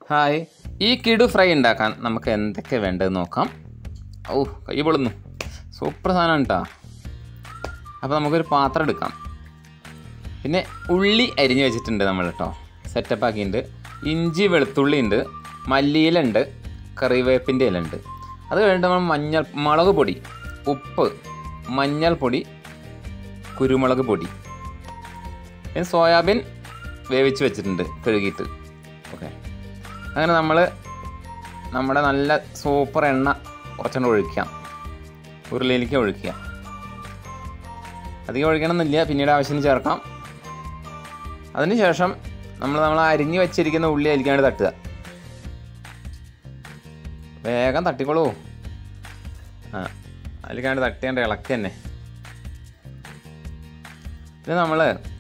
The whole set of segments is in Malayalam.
ഹായ്, ഈ കിടു ഫ്രൈ ഉണ്ടാക്കാൻ നമുക്ക് എന്തൊക്കെ വേണ്ടതെന്ന് നോക്കാം. ഓ, കൈ പൊളുന്നു, സൂപ്പർ സാധനം കേട്ടോ. അപ്പോൾ നമുക്കൊരു പാത്രം എടുക്കാം. പിന്നെ ഉള്ളി അരിഞ്ഞ് വെച്ചിട്ടുണ്ട് നമ്മൾ കേട്ടോ, സെറ്റപ്പ് ആക്കിയിട്ടുണ്ട്. ഇഞ്ചി വെളുത്തുള്ളി ഉണ്ട്, മല്ലിയില ഉണ്ട്, കറിവേപ്പിൻ്റെ ഇല ഉണ്ട്. അത് കഴിഞ്ഞിട്ട് നമ്മൾ മുളക് പൊടി, ഉപ്പ്, മഞ്ഞൾപ്പൊടി, കുരുമുളക് പൊടി, പിന്നെ സോയാബീൻ വേവിച്ച് വെച്ചിട്ടുണ്ട് കഴുകിയിട്ട്. ഓക്കെ, അങ്ങനെ നമ്മുടെ നല്ല സൂപ്പർ എണ്ണ കുറച്ചുകൊണ്ട് ഒഴിക്കാം, ഉരുളിയിലേക്ക് ഒഴിക്കുക. അധികം ഒഴിക്കണമെന്നില്ല, പിന്നീട് ആവശ്യത്തിന് ചേർക്കാം. അതിന് ശേഷം നമ്മൾ അരിഞ്ഞ് വെച്ചിരിക്കുന്ന ഉള്ളി അതിലേക്കാണ്ട് തട്ടുക. വേഗം തട്ടിക്കോളൂ. അതിലേക്കാണ്ട് തട്ടിയാണ്ട് ഇളക്കി തന്നെ. പിന്നെ നമ്മൾ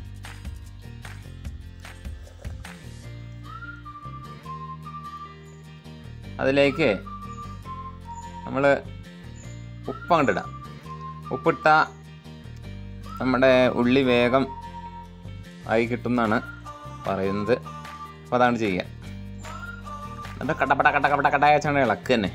അതിലേക്ക് ഉപ്പ് അങ്ങോട്ട് ഇടാം. ഉപ്പിട്ടാൽ നമ്മുടെ ഉള്ളി വേഗം ആയി കിട്ടുമെന്നാണ് പറയുന്നത്. അപ്പോൾ അതാണ് ചെയ്യുക. എന്നിട്ട് കട്ട വെച്ചാണ് ഇളക്കുക തന്നെ.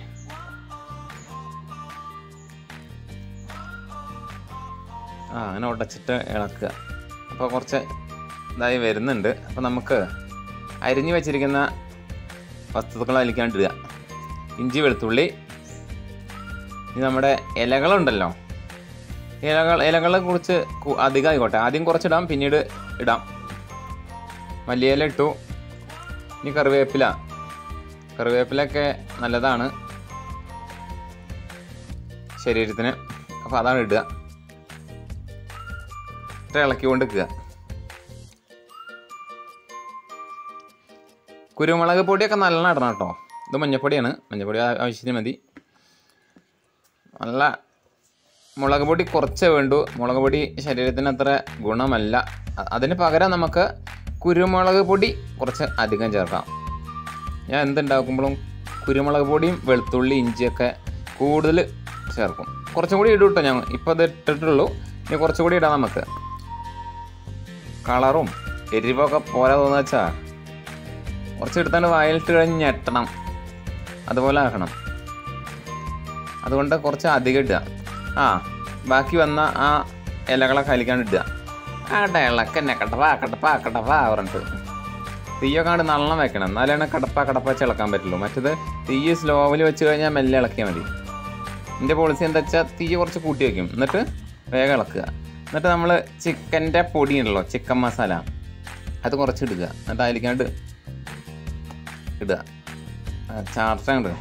അങ്ങനെ ഉടച്ചിട്ട് ഇളക്കുക. അപ്പോൾ കുറച്ച് ഇതായി വരുന്നുണ്ട്. അപ്പോൾ നമുക്ക് അരിഞ്ഞു വെച്ചിരിക്കുന്ന വസ്തുക്കൾ അതിലേക്കാണ്ട് ഇടുക. ഇഞ്ചി വെളുത്തുള്ളി, ഇനി നമ്മുടെ ഇലകളുണ്ടല്ലോ, ഇലകളെ കുറിച്ച് അധികം ആയിക്കോട്ടെ, ആദ്യം കുറച്ചിടാം, പിന്നീട് ഇടാം. മല്ലിയില ഇട്ടു. ഇനി കറിവേപ്പിലൊക്കെ നല്ലതാണ് ശരീരത്തിന്. അപ്പോൾ അതാണ് ഇടുക. ഇട്ട് ഇളക്കിക്കൊണ്ട് നിൽക്കുക. കുരുമുളക് പൊടിയൊക്കെ നല്ലോണം ഇടണം കേട്ടോ. ഇത് മഞ്ഞൾപ്പൊടിയാണ്, മഞ്ഞൾപ്പൊടി ആവശ്യത്തിന് മതി. നല്ല മുളക് പൊടി കുറച്ചേ വേണ്ടൂ. മുളക് പൊടി ശരീരത്തിന് അത്ര ഗുണമല്ല. അതിന് പകരം നമുക്ക് കുരുമുളക് പൊടി കുറച്ച് അധികം ചേർക്കാം. ഞാൻ എന്തുണ്ടാക്കുമ്പോഴും കുരുമുളക് പൊടിയും വെളുത്തുള്ളി ഇഞ്ചിയൊക്കെ കൂടുതൽ ചേർക്കും. കുറച്ചും കൂടി ഇടും കേട്ടോ. ഞാൻ ഇപ്പോൾ അത് ഇട്ടിട്ടുള്ളൂ, ഇനി കുറച്ചും കൂടി ഇടാം. നമുക്ക് കളറും എരിവൊക്കെ പോരാ തോന്നുക വെച്ചാൽ കുറച്ച് എടുത്താണ്ട് വായിലിട്ട് കഴിഞ്ഞ് ഞെട്ടണം, അതുപോലെ ആക്കണം. അതുകൊണ്ട് കുറച്ച് അധികം ഇടുക. ബാക്കി വന്ന ആ ഇലകളെ കലിക്കാണ്ട് ഇടുക. ഇളക്കന്നെ കടപ്പാ പറഞ്ഞിട്ട് തീയൊക്കെ കണ്ട് നല്ലോണം വെക്കണം. എന്നാലാണ് കടപ്പ വെച്ച് ഇളക്കാൻ പറ്റുള്ളൂ. മറ്റത് തീ സ്ലോവിൽ വെച്ച് കഴിഞ്ഞാൽ മെല്ലെ ഇളക്കിയാൽ മതി. എൻ്റെ പോളിസി എന്താ വെച്ചാൽ തീ കുറച്ച് കൂട്ടി വയ്ക്കും, എന്നിട്ട് വേഗം ഇളക്കുക. എന്നിട്ട് നമ്മൾ ചിക്കൻ്റെ പൊടി ഉണ്ടല്ലോ, ചിക്കൻ മസാല, അത് കുറച്ച് ഇടുക. എന്നിട്ട് അതിലേക്കാണ്ട് ഇടുക. ചാർച്ചങ്ങട്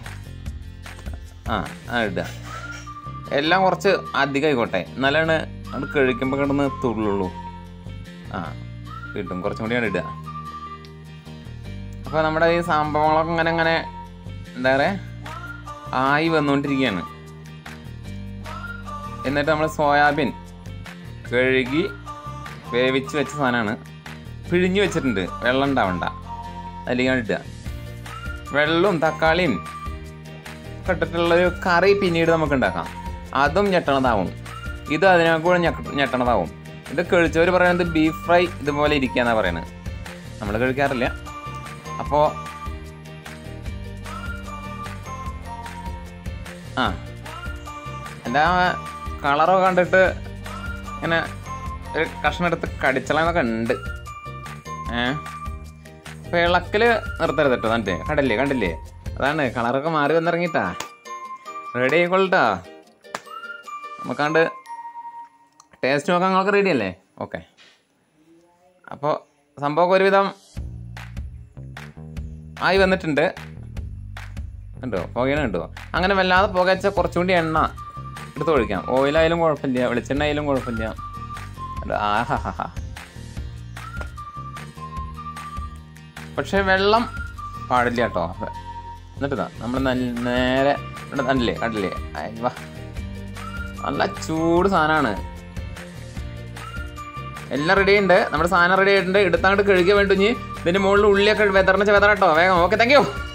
ഇടുക. എല്ലാം കുറച്ച് അധികം ആയിക്കോട്ടെ, എന്നാലാണ് അത് കഴിക്കുമ്പോൾ കിടന്ന് തുള്ളുള്ളൂ. കിട്ടും. കുറച്ചും കൂടിയാണ് ഇടുക. അപ്പോൾ നമ്മുടെ ഈ സംഭവങ്ങളൊക്കെ ഇങ്ങനെ എന്താ പറയുക ആയി വന്നുകൊണ്ടിരിക്കുകയാണ്. എന്നിട്ട് നമ്മൾ സോയാബീൻ കഴുകി വേവിച്ച് വെച്ച സാധനമാണ്, പിഴിഞ്ഞ് വെച്ചിട്ടുണ്ട്, വെള്ളം ഉണ്ടാവണ്ട. അതിലേക്കാണ് ഇടുക. വെള്ളവും തക്കാളിയും ഇട്ടിട്ടുള്ളൊരു കറി പിന്നീട് നമുക്ക് ഉണ്ടാക്കാം. അതും ഞെട്ടണതാവും, ഇത് അതിനെക്കൂടെ ഞെട്ടണതാവും. ഇത് കഴിച്ചവർ പറയുന്നത് ബീഫ് ഫ്രൈ ഇതുപോലെ ഇരിക്കുകയെന്നാണ് പറയുന്നത്. നമ്മൾ കഴിക്കാറില്ല. അപ്പോൾ എൻ്റെ കളറൊക്കെ കണ്ടിട്ട് ഇങ്ങനെ ഒരു കഷ്ണം എടുത്ത് കടിച്ചളന്നൊക്കെ ഉണ്ട്. അപ്പോൾ ഇളക്കൽ നിർത്തരുത് കേട്ടോ. എന്നിട്ട് കണ്ടില്ലേ, അതാണ് കളറൊക്കെ മാറി വന്നിറങ്ങിയിട്ടാ. റെഡി ആയിക്കൊള്ളട്ടാ. നമുക്കാണ്ട് ടേസ്റ്റ് നോക്കാൻ നിങ്ങൾക്ക് റെഡി അല്ലേ? ഓക്കെ. അപ്പോൾ സംഭവമൊക്കെ ഒരുവിധം ആയി വന്നിട്ടുണ്ട്. കണ്ടോ, പുകയാണ് കണ്ടോ. അങ്ങനെ വല്ലാതെ പുകച്ച കുറച്ചുകൂടി എണ്ണ എടുത്ത് ഒഴിക്കാം. ഓയിലായാലും കുഴപ്പമില്ല, വെളിച്ചെണ്ണ ആയാലും കുഴപ്പമില്ല. പക്ഷെ വെള്ളം പാടില്ല കേട്ടോ. എന്നിട്ട് നമ്മൾ നേരെ ഇവിടെ കണ്ടില്ലേ വാ, നല്ല ചൂട് സാധനമാണ്. എല്ലാം റെഡി ഉണ്ട്. നമ്മുടെ സാധനം റെഡി ആയിട്ടുണ്ട്. എടുത്തങ്ങോട്ട് കഴുകിയ വേണ്ടു. ഇനി ഇതിൻ്റെ മുകളിൽ ഉള്ളിയൊക്കെ വെതറിന് കേട്ടോ. വേഗം. Okay, thank U.